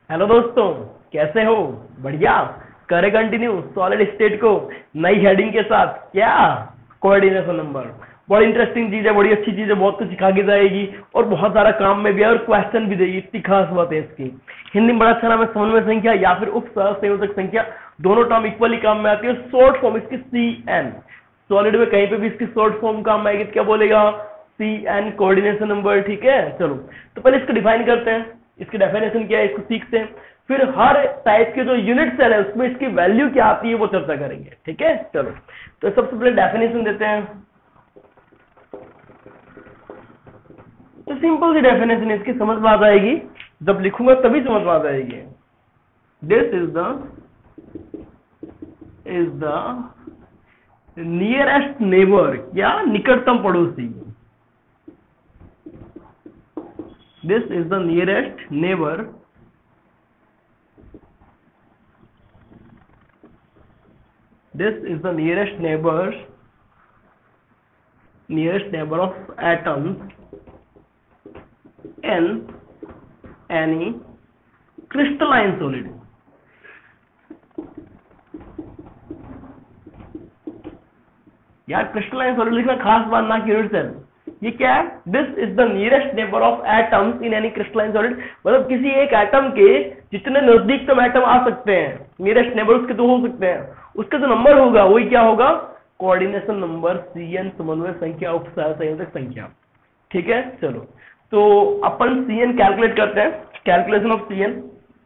Hello दोस्तों, कैसे हो? बढ़िया। करे कंटिन्यू सॉलिड स्टेट को नई हेडिंग के साथ। क्या कोऑर्डिनेशन नंबर बड़ी इंटरेस्टिंग चीज है, बड़ी अच्छी चीज है, बहुत कुछ सिखा के जाएगी और बहुत सारा काम में भी है और क्वेश्चन भी देगी। इतनी खास बात है इसकी। हिंदी में बड़ा अच्छा नाम है समन्वय संख्या या फिर उप संयोजक संख्या। दोनों टर्म इक्वली काम में आती है। शॉर्ट फॉर्म इसकी CN। सॉलिड में कहीं पे भी इसकी शॉर्ट फॉर्म काम आएगी तो क्या बोलेगा? CN coordination number. ठीक है, चलो तो पहले इसको डिफाइन करते हैं। इसकी डेफिनेशन क्या है इसको सीखते हैं, फिर हर टाइप के जो यूनिट सेल है उसमें इसकी वैल्यू क्या आती है वो चर्चा करेंगे। ठीक है, चलो तो सबसे पहले डेफिनेशन देते हैं। तो सिंपल सी डेफिनेशन इसकी समझ में आ जाएगी, जब लिखूंगा तभी समझ में आ जाएगी। This is the nearest neighbour, क्या निकटतम पड़ोसी। This is the nearest neighbor of atoms in any crystalline solid। यार क्रिस्टलाइन सॉलिड लिखना खास बात ना कि यूनिट सेल। ये क्या है? This is the nearest neighbour of atoms in any crystalline solid. मतलब किसी एक एटम के जितने नजदीकतम एटम आ सकते हैं, नियरेस्ट नेबर उसके तो हो सकते हैं, उसका जो नंबर होगा वही क्या होगा? कोऑर्डिनेशन नंबर CN, समन्वय संख्या, उप संयोजक संख्या। ठीक है, चलो तो अपन CN कैलकुलेट करते हैं। Calculation of CN।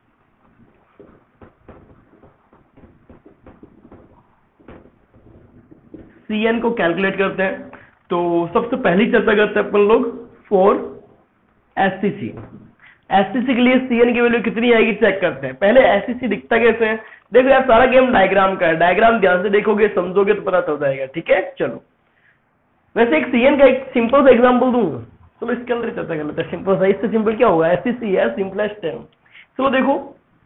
CN को कैलकुलेट करते हैं तो सबसे पहली चर्चा करते हैं अपन लोग फॉर SCC। SCC के लिए CN की वैल्यू कितनी आएगी चेक करते हैं। पहले SCC दिखता कैसे है? देखो यार, सारा गेम डायग्राम का है। डायग्राम ध्यान से देखोगे, समझोगे तो पता चल जाएगा। ठीक है, चलो वैसे एक CN का एक सिंपल सा एग्जांपल दूं, चलो इसके अंदर चर्चा कर लेते हैं। सिंपल सा, इससे सिंपल क्या होगा? SCC है, सिंपलेस्ट है। चलो देखो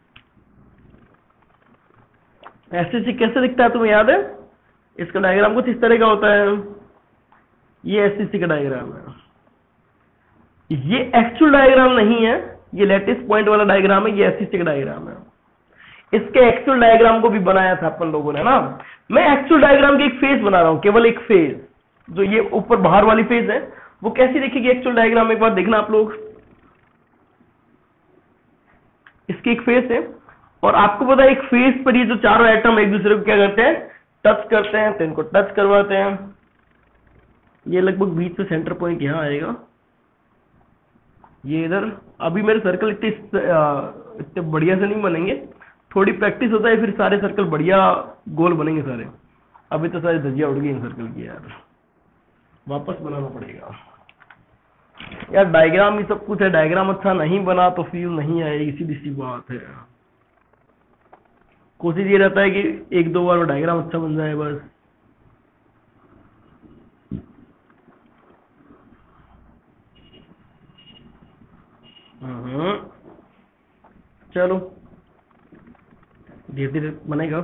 SCC कैसे दिखता है, तुम्हें याद है? इसका डायग्राम कुछ इस तरह का होता है। ये SCC का डायग्राम है। ये एक्चुअल डायग्राम नहीं है, ये लेटेस्ट पॉइंट वाला डायग्राम है। ये SCC का डायग्राम है। इसके एक्चुअल डायग्राम को भी बनाया था अपन लोगों ने ना। मैं एक्चुअल डायग्राम की एक फेस बना रहा हूं, केवल एक फेस, जो ये ऊपर बाहर वाली फेस है वो कैसी दिखेगी एक्चुअल डायग्राम में, एक बार देखना आप लोग। इसकी एक फेस है और आपको पता है एक फेस पर ये जो चारों एटम एक दूसरे को क्या करते हैं? टच करते हैं। तो इनको टच करवाते हैं। ये लगभग बीच में सेंटर पॉइंट यहां आएगा, ये इधर। अभी मेरे सर्कल इतने बढ़िया से नहीं बनेंगे, थोड़ी प्रैक्टिस होता है फिर सारे सर्कल बढ़िया गोल बनेंगे सारे। अभी तो सारी धज्जियां उड़ गई इन सर्कल की यार, वापस बनाना पड़ेगा यार। डायग्राम ही सब कुछ है, डायग्राम अच्छा नहीं बना तो फील नहीं आएगी, सीधी सी बात है। कोशिश ये रहता है कि एक दो बार डायग्राम अच्छा बन जाए बस। चलो धीरे धीरे बनेगा।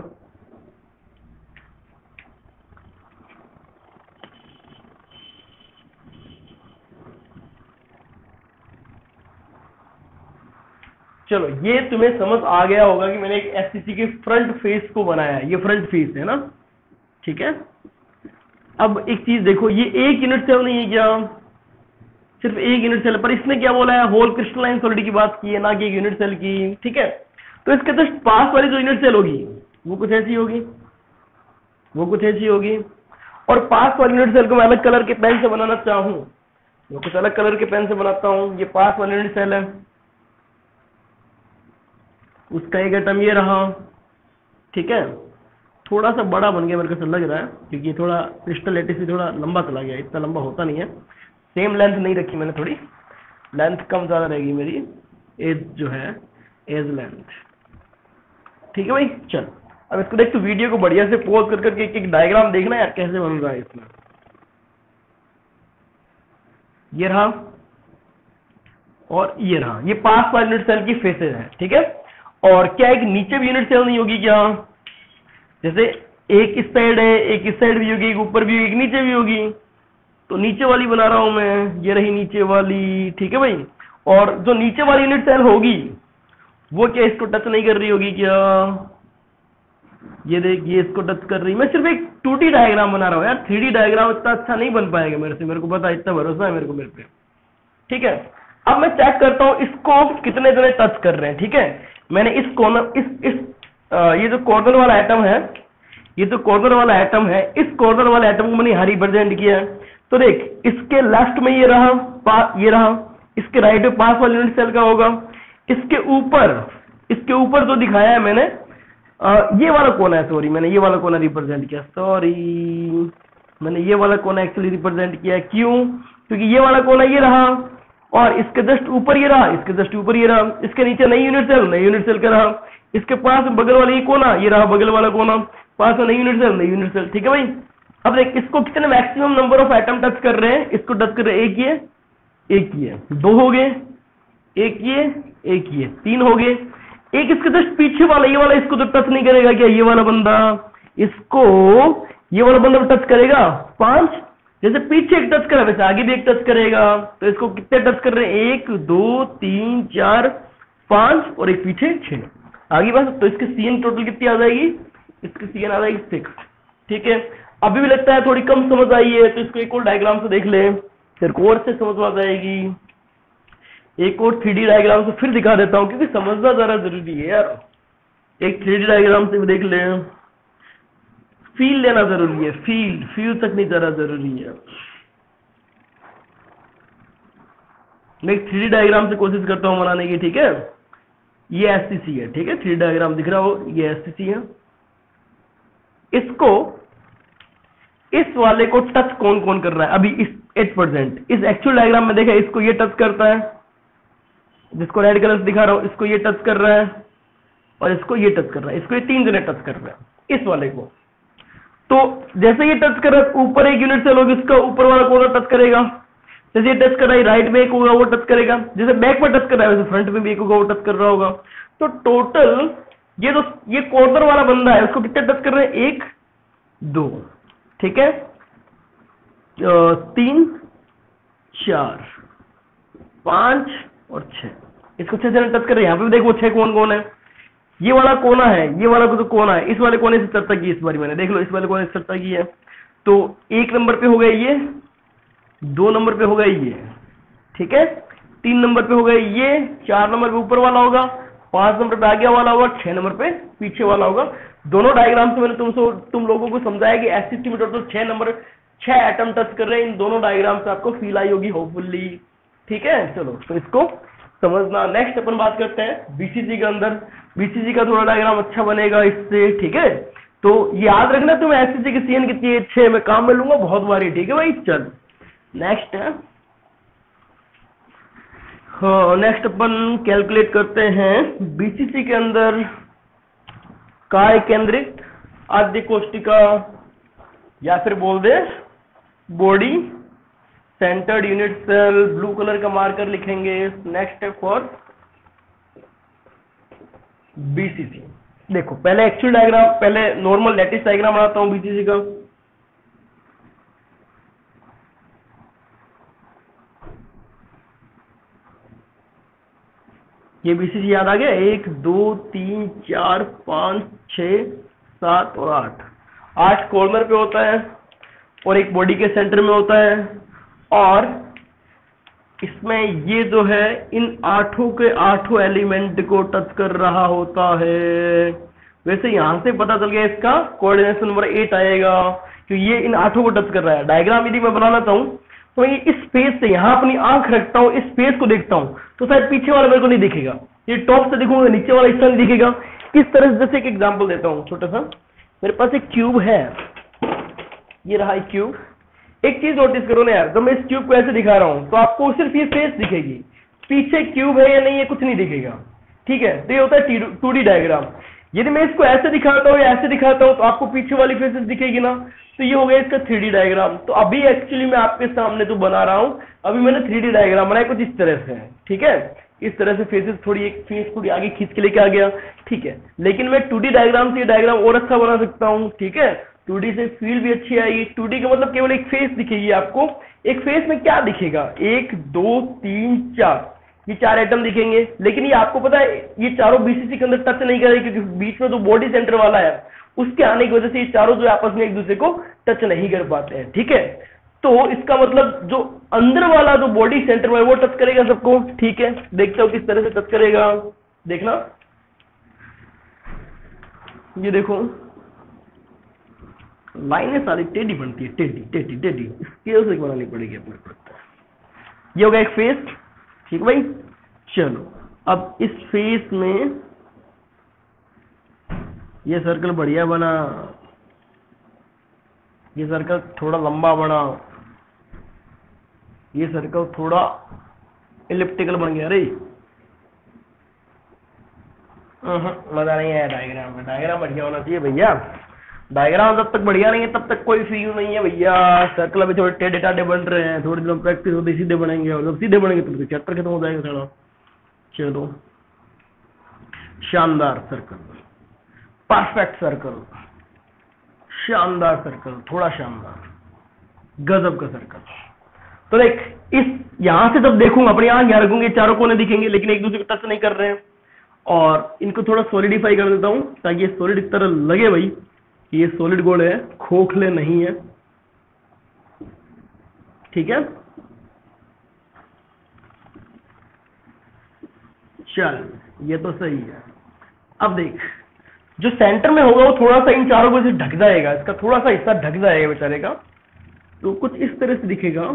चलो ये तुम्हें समझ आ गया होगा कि मैंने एक SCC के फ्रंट फेस को बनाया है। ये फ्रंट फेस है ना, ठीक है। अब एक चीज देखो, ये एक यूनिट सेल नहीं है क्या? सिर्फ एक यूनिट सेल, पर इसने क्या बोला है? होल क्रिस्टलाइन सॉलिड की बात की है, ना कि एक यूनिट सेल की। ठीक है, तो इसके जस्ट पास वाली जो यूनिट सेल होगी वो कुछ ऐसी होगी, वो कुछ ऐसी होगी। और पास वाली यूनिट सेल को मैं अलग कलर के पेन से बनाना चाहूं, मैं कुछ अलग कलर के पेन से बनाता हूं। ये पास वाली यूनिट सेल है, उसका एक एटम ये रहा। ठीक है, थोड़ा सा बड़ा बन गया मेरे को लग रहा है, क्योंकि थोड़ा क्रिस्टल लेटिस भी थोड़ा लंबा चला गया। इतना लंबा होता नहीं है। सेम लेंथ नहीं रखी मैंने, थोड़ी लेंथ कम ज्यादा रहेगी मेरी, एज जो है एज लेंथ। ठीक है भाई, चल अब इसको देख, तो वीडियो को बढ़िया से पॉज कर करके एक डायग्राम देखना यार कैसे बन रहा है इसमें। ये रहा और ये रहा, ये पास वाली यूनिट सेल की फेसेस है। ठीक है, और क्या एक नीचे भी यूनिट सेल नहीं होगी क्या? जैसे एक इस साइड है, एक इस साइड भी होगी, एक ऊपर भी होगी, एक नीचे भी होगी। तो नीचे वाली बना रहा हूं मैं, ये रही नीचे वाली। ठीक है भाई, और जो नीचे वाली यूनिट सेल होगी वो क्या इसको टच नहीं कर रही होगी क्या? ये देख, ये इसको टच कर रही। मैं सिर्फ एक 2D डायग्राम बना रहा हूँ यार, 3D डायग्राम इतना अच्छा नहीं बन पाएगा मेरे से, मेरे को पता है, इतना भरोसा है मेरे को मेरे पे। ठीक है, अब मैं चेक करता हूँ इसको कितने जने टच कर रहे हैं। ठीक है, मैंने इस कॉर्नर ये जो कॉर्नर वाला आइटम है, ये जो कॉर्नर वाला आइटम है, इस कॉर्नर वाले आइटम को मैंने यहाँ रिप्रेजेंट किया है। तो देख, इसके लेफ्ट में ये रहा, ये रहा, इसके राइट में पास वाला यूनिट सेल का होगा। इसके ऊपर जो दिखाया है मैंने, ये वाला कोना है, सॉरी मैंने ये वाला कोना रिप्रेजेंट किया, सॉरी मैंने ये वाला कोना एक्चुअली रिप्रेजेंट किया। क्यों? क्योंकि ये वाला कोना ये रहा, और इसके जस्ट ऊपर ये रहा, इसके जस्ट ऊपर ये रहा, इसके नीचे नई यूनिट सेल का रहा, इसके पास बगल वाला ये कोना, ये रहा बगल वाला कोना, पास में नई यूनिट सेल। ठीक है भाई, अब देख इसको कितने maximum number of atom touch कर रहे हैं, इसको टच कर रहे हैं, एक ये 2 हो गए, एक ये 3 हो गए। एक इसके जस्ट पीछे वाला, ये वाला इसको तो टच नहीं करेगा क्या? ये वाला बंदा इसको, ये वाला बंदा टच करेगा 5। जैसे पीछे एक टच करा वैसे आगे भी एक टच करेगा। तो इसको कितने टच कर रहे हैं? 1 2 3 4 5 और एक पीछे 6। आगे बस, तो इसकी CN टोटल कितनी आ जाएगी? इसकी CN आ जाएगी 6। ठीक है, अभी भी लगता है थोड़ी कम समझ आई है, तो इसको एक और डायग्राम से देख ले, फिर और से समझ आ जाएगी। एक और 3D डायग्राम से फिर दिखा देता हूं, क्योंकि समझना जरा जरूरी है यार। एक 3D डायग्राम से भी देख ले, फील लेना जरूरी है, फील तक नहीं जरा जरूरी है। मैं 3D डायग्राम से कोशिश करता हूं बनाने की। ठीक है, ये SCC है। ठीक है, 3D डायग्राम दिख रहा हो, ये SCC है। इसको, इस वाले को टच कौन कौन कर रहा है अभी? इस 8%। इस एक्चुअल डायग्राम में देखा, इसको ये टच करता है, जिसको रेड कलर से दिखा रहा हूं, इसको ये टच कर रहा है, और इसको ये टच कर रहा है, इसको ये 3 जने टच कर रहे हैं इस वाले को। तो जैसे ये टच कर रहा है, ऊपर एक यूनिट सेल होगी, इसका ऊपर वाला कोना टच करेगा। जैसे ये टच कर रहा है, राइट में एक होगा वो टच करेगा। जैसे बैक में टच कर रहा है, वैसे फ्रंट में भी एक होगा वो टच कर रहा होगा। तो टोटल ये कॉर्नर वाला बंदा है, उसको कितने टच कर रहे हैं? 1 2, ठीक है, 3 4 5 और 6। इसको 6 जने टच कर रहे हैं। यहाँ पे भी देखो 6 कौन कौन है। ये वाला कोना है, ये वाला जो कोना है, इस वाले कोने से चर्चा की इस बार मैंने, देख लो इस वाले कोने से चर्चा की है। तो 1 नंबर पे हो गया ये, 2 नंबर पे हो गया ये, ठीक है, 3 नंबर पे हो गया ये, 4 नंबर पे ऊपर वाला होगा, 5 नंबर पे आगे वाला होगा, 6 नंबर पे पीछे वाला होगा। दोनों डायग्राम से मैंने तुम लोगों को समझाया कि SCC में टोटल 6 एटम टच कर रहे हैं। इन दोनों डायग्राम से आपको फील आई होगी होपफुली। ठीक है, चलो तो इसको समझना। नेक्स्ट अपन बात करते हैं BCG के अंदर। BCG का थोड़ा डायग्राम अच्छा बनेगा इससे। ठीक है, तो याद रखना तुम SCC की CN कितनी है? 6। मैं काम में लूंगा बहुत बारी। ठीक है भाई, चल नेक्स्ट है। हाँ, नेक्स्ट अपन कैलकुलेट करते हैं BCC के अंदर काय केंद्रित आद्य कोष्टिका, या फिर बोल दे body centred unit cell. Blue colour का मार्कर लिखेंगे। Next step for BCC। देखो पहले एक्चुअल डायग्राम, पहले नॉर्मल लैटिस डायग्राम बनाता हूं BCC का। ये BCC याद आ गया? 1 2 3 4 5 6 7 और 8 कॉर्नर पे होता है और एक बॉडी के सेंटर में होता है। और इसमें ये जो है इन 8 के 8 एलिमेंट को टच कर रहा होता है। वैसे यहां से पता चल गया इसका कोऑर्डिनेशन नंबर 8 आएगा, क्योंकि ये इन 8 को टच कर रहा है। डायग्राम यदि मैं बनाना चाहूं तो ये इस स्पेस से, यहां अपनी आंख रखता हूं, इस स्पेस को देखता हूं, तो शायद पीछे वाला मेरे को नहीं दिखेगा। ये टॉप से देखूंगा, नीचे वाला हिस्सा नहीं दिखेगा। इस तरह से, जैसे एक एग्जांपल देता हूं छोटा सा। मेरे पास एक क्यूब है, ये रहा एक क्यूब। एक चीज नोटिस करो ना यार, जब मैं इस क्यूब को ऐसे दिखा रहा हूं तो आपको सिर्फ ये फेस दिखेगी, पीछे क्यूब है या नहीं ये कुछ नहीं दिखेगा। ठीक है, तो ये होता है 2D डायग्राम। यदि मैं इसको ऐसे दिखाता हूँ या ऐसे दिखाता हूँ तो आपको पीछे वाली फेसेस दिखेगी ना। तो ये हो गया इसका 3D डायग्राम। तो अभी एक्चुअली मैं आपके सामने जो बना रहा हूँ, अभी मैंने 3D डायग्राम बनाया कुछ इस तरह से। ठीक है, इस तरह से फेसेस थोड़ी, एक फेस थोड़ी आगे खींच के लेके आ गया। ठीक है, लेकिन मैं 2D डायग्राम से ये डायग्राम और अच्छा बना सकता हूँ। ठीक है, 2D से फील भी अच्छी आएगी। 2D का मतलब केवल एक फेस दिखेगी आपको। एक फेस में क्या दिखेगा? 1 2 3 4, ये 4 एटम दिखेंगे, लेकिन ये आपको पता है ये चारों बीसीसी के अंदर टच नहीं करेंगे क्योंकि बीच में तो बॉडी सेंटर वाला है, उसके आने की वजह से ये चारों जो आपस में एक दूसरे को टच नहीं कर पाते हैं। ठीक है, तो इसका मतलब जो अंदर वाला जो बॉडी सेंटर में वो टच करेगा सबको। ठीक है, देखते हो किस तरह से टच करेगा, देखना ये देखो लाइनें सारी टेढ़ी बनती है, टेढ़ी टेढ़ी टेढ़ी, स्केल से बनानी पड़ेगी अपने को। ये हो गया एक फेस। ठीक भाई, चलो अब इस फेस में ये सर्कल बढ़िया बना, ये सर्कल थोड़ा लंबा बना, ये सर्कल थोड़ा इलिप्टिकल बन गया। अरे मजा नहीं आया डायग्राम में, डायग्राम बढ़िया होना चाहिए भैया। डायग्राम जब तक बढ़िया नहीं है तब तक कोई फील नहीं है भैया। सर्कल अभी थोड़े टेढ़े टाढ़े बन रहे हैं, थोड़ी दिनों प्रैक्टिस होती सीधे बनेंगे, और जब सीधे बनेंगे तो चैप्टर खत्म हो जाएगा सारा। चलो, शानदार सर्कल, परफेक्ट सर्कल, शानदार सर्कल, थोड़ा शानदार, गजब का सर्कल। तो देख, इस यहां से जब देखूंगा अपनी आंख यहाँ रखूंगी, चारों कोने दिखेंगे लेकिन एक दूसरे को टच नहीं कर रहे हैं, और इनको थोड़ा सॉलिडिफाई कर देता हूं ताकि ये सॉलिड इस तरह लगे भाई, ये सॉलिड गोल है, खोखले नहीं है। ठीक है, चल ये तो सही है। अब देख, जो सेंटर में होगा वो थोड़ा सा इन चारों को से ढक जाएगा, इसका थोड़ा सा हिस्सा ढक जाएगा बेचारे का, तो कुछ इस तरह से दिखेगा।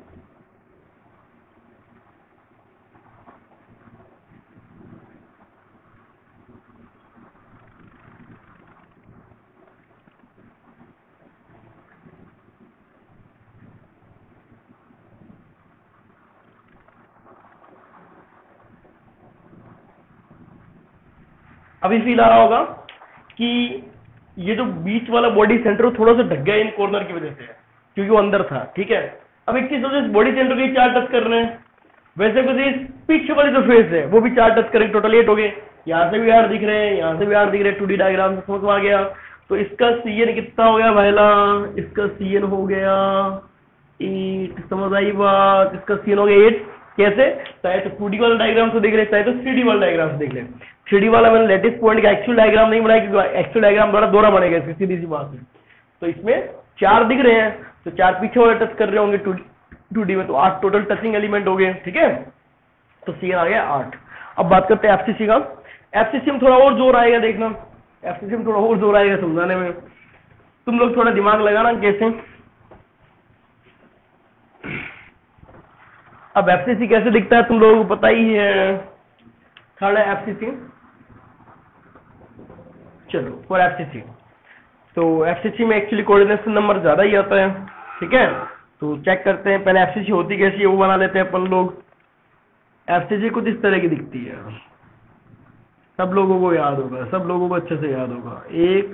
अभी फील आ रहा होगा कि ये जो बीच वाला बॉडी सेंटर थोड़ा सा ढक गया इन कॉर्नर की वजह से, क्योंकि वो अंदर था। ठीक है, अब एक चीज सोचो, बॉडी सेंटर के 4 टच कर रहे हैं, वैसे कुछ इस पीछे वाली जो फेस है वो भी 4 टच करेंगे, टोटल 8 हो गए। यहाँ से भी 8 दिख रहे हैं, यहाँ से भी 8 दिख रहे हैं, 2D डायग्राम से समझ में आ गया। तो इसका CN कितना हो गया पहला, इसका CN हो गया 8, समझ आई बात, इसका CN हो गया 8। कैसे, चाहे तो 2D वाला डायग्राम से देख रहे, चाहे तो 3D वाला डायग्राम से देख ले। 3D वाला मैंने लेटेस्ट पॉइंट का एक्चुअल डायग्राम नहीं बनाया क्योंकि एक्चुअल डायग्राम द्वारा दोहरा बनेगा, इसकी सीधी सी बात है। तो इसमें 4 दिख रहे हैं, तो 4 पीछे वाले टच कर रहे होंगे 2D में, तो 8 टोटल टचिंग एलिमेंट हो गए। ठीक है, तो CN आ गया 8। अब बात करते हैं FCC का। FCC में थोड़ा और जोर आएगा, देखना FCC में थोड़ा और जोर आएगा समझाने में, तुम लोग थोड़ा दिमाग लगाना कैसे। अब FCC कैसे दिखता है तुम लोगों को पता ही है, खड़ा है FCC। चलो, फॉर FCC, तो FCC में एक्चुअली कोऑर्डिनेशन नंबर ज्यादा ही आता है। ठीक है, तो चेक करते हैं पहले FCC होती कैसी है वो बना लेते हैं अपन लोग। FCC कुछ इस तरह की दिखती है, सब लोगों को याद होगा, सब लोगों को अच्छे से याद होगा। 1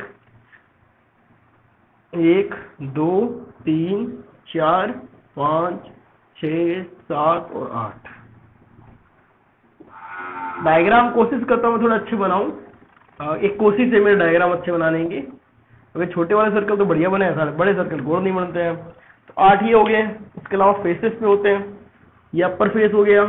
2 3 4 5 6 7 और 8। डायग्राम कोशिश करता हूँ थोड़ा अच्छे बनाऊं, एक कोशिश है मेरे डायग्राम अच्छे बनाने की। अभी छोटे वाले सर्कल तो बढ़िया बने हैं सारे, बड़े सर्कल गोल नहीं बनते हैं। तो 8 ही हो गए, इसके अलावा फेसेस पे होते हैं, ये अपर फेस हो गया,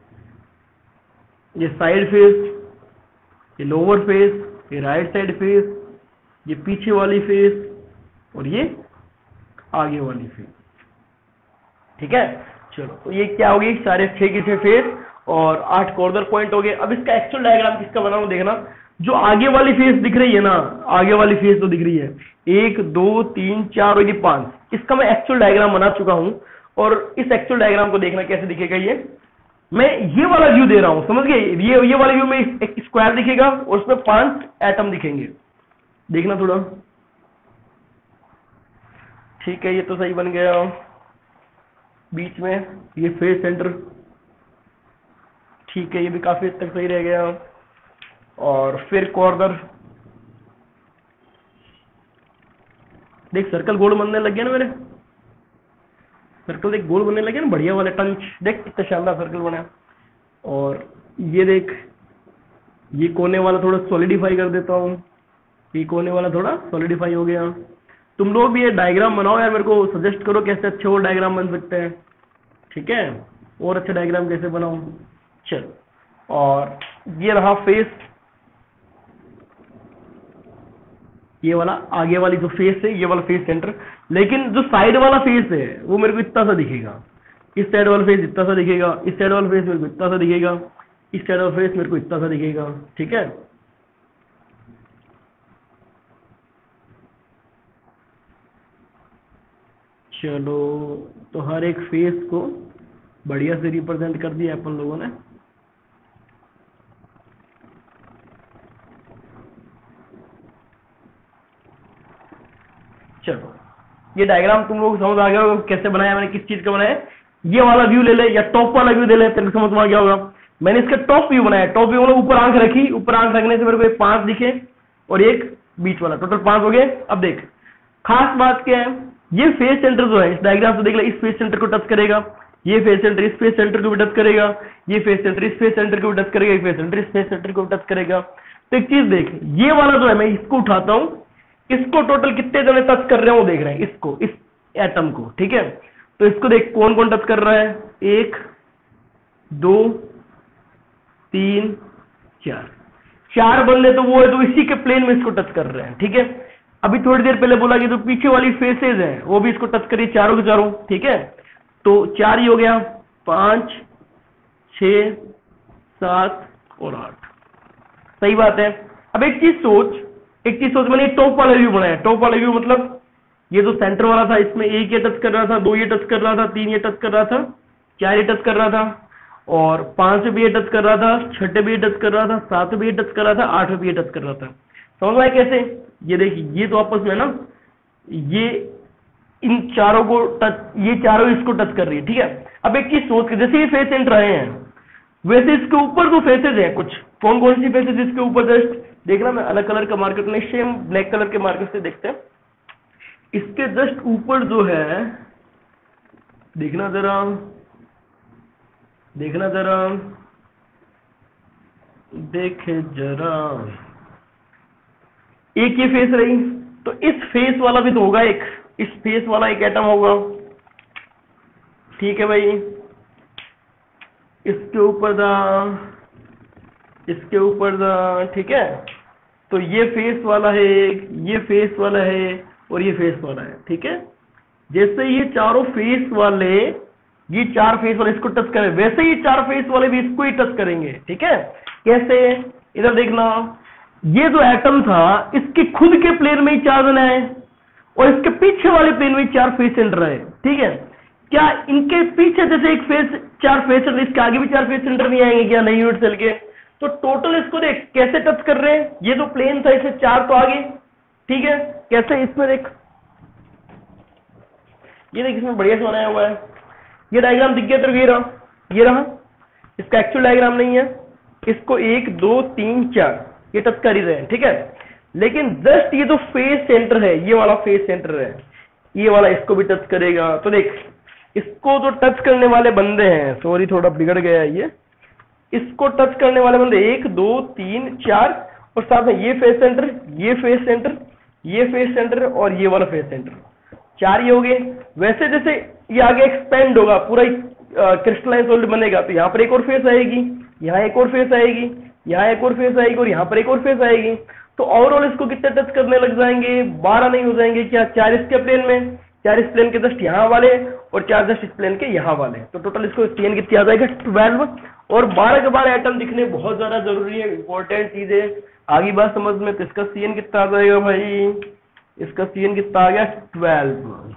ये साइड फेस, ये लोअर फेस, ये राइट साइड फेस, ये पीछे वाली फेस, और ये आगे वाली फेस। ठीक है, चलो तो ये क्या होगी, सारे 6 के 6 फेस और 8 कॉर्नर पॉइंट हो गए। अब इसका एक्चुअल डायग्राम किसका बनाऊं देखना, जो आगे वाली फेस दिख रही है ना, आगे वाली फेस तो दिख रही है 1 2 3 4 और ये 5, इसका मैं एक्चुअल डायग्राम बना चुका हूं। और इस एक्चुअल डायग्राम को देखना कैसे दिखेगा, ये मैं ये वाला व्यू दे रहा हूं, समझ गए। ये वाले व्यू में एक स्क्वायर दिखेगा और उसमें 5 एटम दिखेंगे, देखना थोड़ा। ठीक है, ये तो सही बन गया। बीच में ये फेस सेंटर, ठीक है, ये भी काफी हद तक सही रह गया। और फिर कॉर्नर, देख सर्कल गोल बनने लग गया ना मेरे, सर्कल देख गोल बनने लगे ना, बढ़िया वाले टंच, देख कितना शानदार सर्कल बना। और ये देख, ये कोने वाला थोड़ा सॉलिडिफाई कर देता हूँ, ये कोने वाला थोड़ा सॉलिडिफाई हो गया। तुम लोग भी ये डायग्राम बनाओ यार, मेरे को सजेस्ट करो कैसे अच्छे और डायग्राम बन सकते हैं। ठीक है, और अच्छे डायग्राम कैसे बनाऊं। चलो, और ये रहा फेस, ये वाला आगे वाली जो फेस है, ये वाला फेस सेंटर। लेकिन जो साइड वाला फेस है वो मेरे को इतना सा दिखेगा, इस साइड वाला फेस इतना सा दिखेगा, इस साइड वाला फेस मेरे को इतना सा दिखेगा, इस साइड वाला फेस मेरे को इतना सा दिखेगा। ठीक है, चलो, तो हर एक फेस को बढ़िया से रिप्रेजेंट कर दिया अपन लोगों ने। चलो, ये डायग्राम तुम लोग समझ आ गया होगा कैसे बनाया मैंने, किस चीज का बनाया। ये वाला व्यू ले ले या टॉप वाला व्यू ले ले, तेरे को समझ में आ गया होगा। मैंने इसका टॉप व्यू बनाया, टॉप व्यू में ऊपर आंख रखी, ऊपर आंख रखने से मेरे को एक 5 दिखे और एक बीच वाला, टोटल 5 हो गए। अब देख, खास बात क्या है, ये फेस सेंटर जो है इस डायग्राम से देख ले, इस फेस सेंटर को टच करेगा, ये फेस सेंटर इस फेस सेंटर को भी टच करेगा, ये फेस सेंटर इस फेस सेंटर को भी टच करेगा, ये फेस सेंटर इस फेस सेंटर को भी टच करेगा। तो एक चीज देख, ये वाला जो है मैं इसको उठाता हूं, इसको टोटल कितने जने टच कर रहे हैं वो देख रहे हैं, इसको, इस एटम को। ठीक है, तो इसको देख कौन कौन टच कर रहा है, 1 2 3 4 बंदे तो वो है जो इसी के प्लेन में इसको टच कर रहे हैं। ठीक है, अभी थोड़ी देर पहले बोला कि जो पीछे वाली फेसेस हैं वो भी इसको टच करिए, चारों के चारों। ठीक है, तो 4 ही हो गया, 5 6 7 और 8। सही बात है। अब एक चीज सोच, मैंने टॉप वाला व्यू बनाया। टॉप वाला व्यू मतलब ये जो सेंटर वाला था, इसमें 1 ये टच कर रहा था, 2 ये टच कर रहा था, 3 ये टच कर रहा था, 4 ये टच कर रहा था, और 5 भी ये टच कर रहा था, 6 भी ये टच कर रहा था, 7 भी ये टच कर रहा था, 8 भी ये टच कर रहा था। समझ में आया कैसे? ये देखिए, ये तो आपस में ना, ये इन चारों को टच, ये चारों इसको टच कर रही है। ठीक है, अब एक चीज सोच के, जैसे ये फेस सेंटर आए हैं वैसे इसके ऊपर जो फेसेज हैं, कुछ कौन कौन सी फेसेज इसके ऊपर, जस्ट देखना, मैं अलग कलर का मार्कर नहीं, सेम ब्लैक कलर के मार्कर से देखते हैं। इसके जस्ट ऊपर जो है, देखना जरा, देखे जरा, एक ये फेस रही, तो इस फेस वाला भी तो होगा एक, इस फेस वाला एक एटम होगा। ठीक है भाई, इसके ऊपर दा, ठीक है, तो ये फेस वाला है, ये फेस वाला है और ये फेस वाला है। ठीक है, जैसे ये चारों फेस वाले, ये 4 फेस वाले इसको टच करें, वैसे ही 4 फेस वाले भी इसको ही टच करेंगे। ठीक है, कैसे? इधर देखना, ये जो एटम था इसके खुद के प्लेन में ही 4 जने आए और इसके पीछे वाले प्लेन में 4 फेस सेंटर आए। ठीक है, क्या इनके पीछे जैसे एक फेस, 4 फेस सेंटर, इसके आगे भी 4 फेस सेंटर नहीं आएंगे क्या? नहीं, यूनिट सेल के। तो टोटल इसको देख कैसे टच कर रहे हैं, ये जो प्लेन था इसे 4 तो आगे। ठीक है, कैसे? इसमें देख, ये देख, इसमें बढ़िया से बनाया हुआ है। ये डायग्राम दिख गया तेरे को? ये रहा, इसका एक्चुअल डायग्राम नहीं है। इसको 1 2 3 4 ये टच कर ही रहे हैं। ठीक है, लेकिन जस्ट ये जो फेस सेंटर है, ये वाला फेस सेंटर है, ये वाला इसको भी टच करेगा। तो देख, इसको जो टच करने वाले बंदे हैं, सॉरी थोड़ा बिगड़ गया है ये, इसको टच करने वाले बंदे 1 2 3 4 और साथ में ये फेस सेंटर, ये फेस सेंटर, ये फेस सेंटर और ये वाला फेस सेंटर, 4 ही हो गए। वैसे जैसे ये आगे एक्सपेंड होगा, पूरा क्रिस्टलाइन सॉलिड बनेगा, तो यहाँ पर एक और फेस आएगी, यहाँ एक और फेस आएगी, यहाँ एक और फेस आएगी और यहाँ पर एक और फेस आएगी। तो ओवरऑल इसको कितने टच करने लग जाएंगे? 12 नहीं हो जाएंगे क्या? 4 इसके प्लेन में, 4 इस प्लेन के जस्ट यहाँ वाले और 4 जस्ट इस प्लेन के यहाँ वाले। तो टोटल इसको CN कितनी आ जाएगा? 12। और 12 के 12 एटम दिखने बहुत ज्यादा जरूरी है, इंपॉर्टेंट चीज है। आगे बात समझ में, तो इसका CN कितना आ जाएगा भाई? इसका CN कितना आ गया? 12।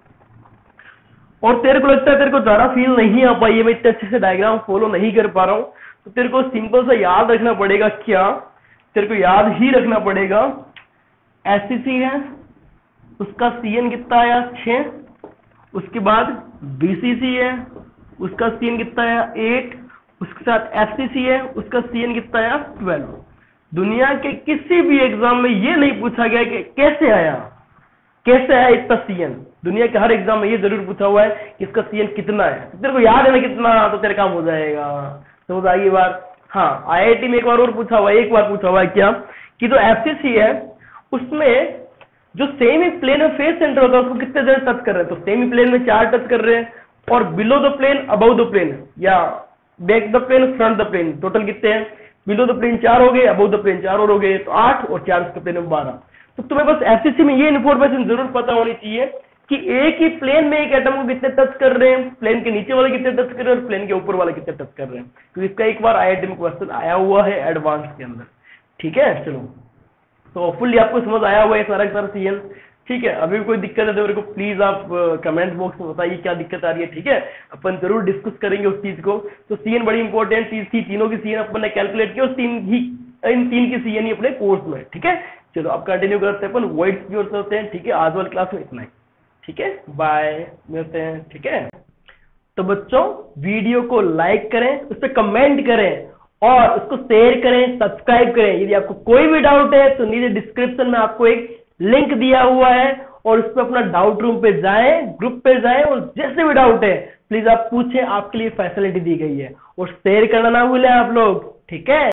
और तेरे को लगता है तेरे को ज्यादा फील नहीं आ पाई है, मैं इतने अच्छे से डायग्राम फॉलो नहीं कर पा रहा हूं, तो तेरे को सिंपल सा याद रखना पड़ेगा। क्या तेरे को याद ही रखना पड़ेगा? SCC है, उसका CN कितना आया? 6। उसके बाद BCC है, उसका CN कितना आया? 8। उसके साथ FCC है, उसका CN कितना आया? 12। दुनिया के किसी भी एग्जाम में ये नहीं पूछा गया कि कैसे आया इतना CN। दुनिया के हर एग्जाम में ये जरूर पूछा हुआ है कि इसका CN कितना है। तो तेरे को याद है ना कितना, तो तेरे काम हो जाएगा। तो हो जाएगी बात। हाँ, IIT में एक बार और पूछा हुआ है, एक बार पूछा हुआ है क्या, कि जो FCC है उसमें जो सेमी प्लेन में फेस सेंटर होता है उसको कितने जने टच कर रहे हैं? तो सेमी प्लेन में 4 टच कर रहे हैं, और below the plane, above the plane, या back the plane, front the plane, total कितने हैं? बिलो द प्लेन 4 हो गए, अबव द प्लेन 4 और हो गए, तो 8 और 4 उसके प्लेन में 12। तो तुम्हें बस एफसीसी में ये इन्फॉर्मेशन जरूर पता होनी चाहिए कि एक ही प्लेन में एक एटम को कितने टच कर रहे हैं, प्लेन के नीचे वाले कितने टच कर रहे हैं और प्लेन के ऊपर वाले कितने टच कर रहे हैं। तो इसका एक बार आईआईटी में क्वेश्चन आया हुआ है एडवांस के अंदर, ठीक है। चलो, तो फुल्ली आपको समझ आया हुआ है सारा का सारा सीएन, ठीक है। अभी भी कोई दिक्कत है तो मेरे को प्लीज आप कमेंट बॉक्स में बताइए क्या दिक्कत आ रही है, ठीक है। अपन जरूर डिस्कस करेंगे उस चीज को। तो सीएन बड़ी इंपॉर्टेंट चीज थी, तीनों की सीएन अपन ने कैलकुलेट किया, इन तीन की सीएन ही अपने कोर्स में, ठीक है। चलो अब कंटिन्यू करते हैं अपन वॉइड्स की ओर चलते हैं, ठीक है। आज वाली क्लास में इतना ही, ठीक है, बाय, मिलते हैं, ठीक है। तो बच्चों वीडियो को लाइक करें, उस पर कमेंट करें और उसको शेयर करें, सब्सक्राइब करें। यदि आपको कोई भी डाउट है तो नीचे डिस्क्रिप्शन में आपको एक लिंक दिया हुआ है और उस पर अपना डाउट रूम पे जाएं, ग्रुप पे जाएं और जैसे भी डाउट है प्लीज आप पूछें, आपके लिए फैसिलिटी दी गई है। और शेयर करना ना भूलें आप लोग, ठीक है।